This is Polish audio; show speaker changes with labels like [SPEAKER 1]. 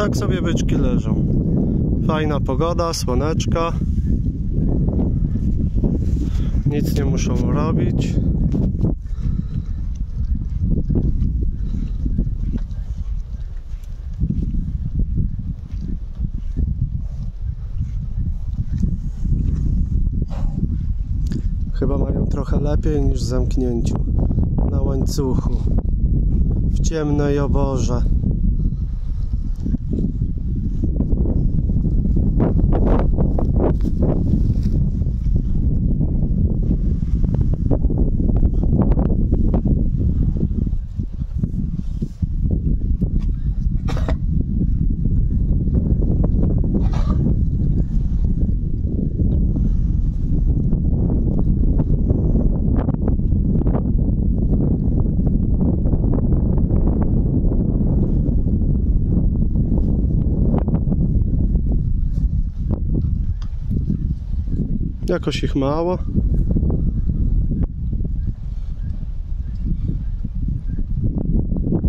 [SPEAKER 1] tak sobie byczki leżą. Fajna pogoda, słoneczka. Nic nie muszą robić. Chyba mają trochę lepiej niż w zamknięciu na łańcuchu w ciemnej oborze. Jakoś ich mało.